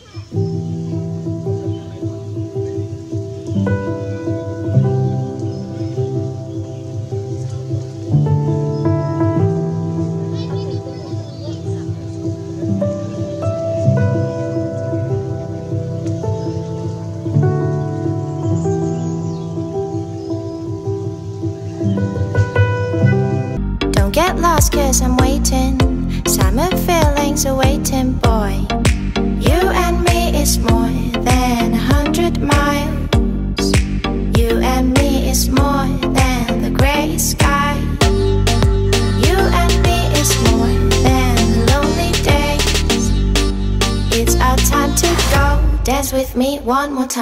Get lost cause I'm waiting, summer feelings are waiting, boy. You and me is more than 100 miles. You and me is more than the grey sky. You and me is more than lonely days. It's our time to go, dance with me one more time.